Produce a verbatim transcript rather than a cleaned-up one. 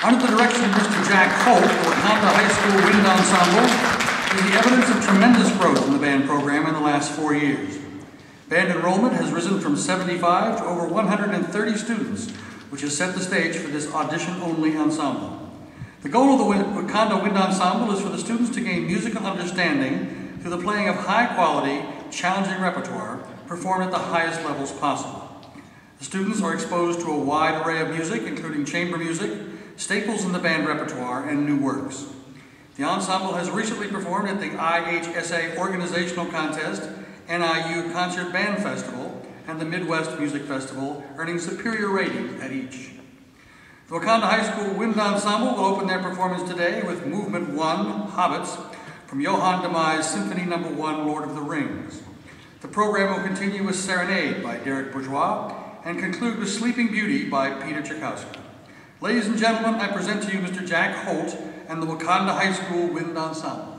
Under the direction of Mister Jack Holt, the Wakanda High School Wind Ensemble is the evidence of tremendous growth in the band program in the last four years. Band enrollment has risen from seventy-five to over one hundred thirty students, which has set the stage for this audition-only ensemble. The goal of the Wakanda Wind Ensemble is for the students to gain musical understanding through the playing of high-quality, challenging repertoire performed at the highest levels possible. The students are exposed to a wide array of music, including chamber music, staples in the band repertoire, and new works. The ensemble has recently performed at the I H S A Organizational Contest, N I U Concert Band Festival, and the Midwest Music Festival, earning superior ratings at each. The Wakanda High School Wind Ensemble will open their performance today with Movement one, Hobbits, from Johann Damai's Symphony Number one, Lord of the Rings. The program will continue with Serenade by Derek Bourgeois and conclude with Sleeping Beauty by Peter Tchaikovsky. Ladies and gentlemen, I present to you Mister Jack Holt and the Wakanda High School Wind Ensemble.